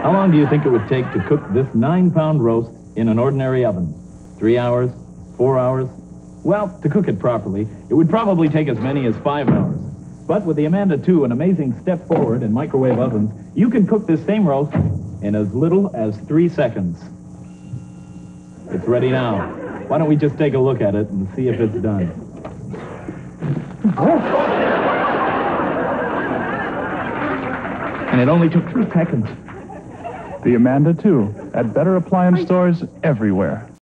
How long do you think it would take to cook this 9-pound roast in an ordinary oven? 3 hours? 4 hours? Well, to cook it properly, it would probably take as many as 5 hours. But with the Amanda 2, an amazing step forward in microwave ovens, you can cook this same roast in as little as 3 seconds. It's ready now. Why don't we just take a look at it and see if it's done? And it only took 3 seconds. The Amanda 2 at better appliance stores everywhere.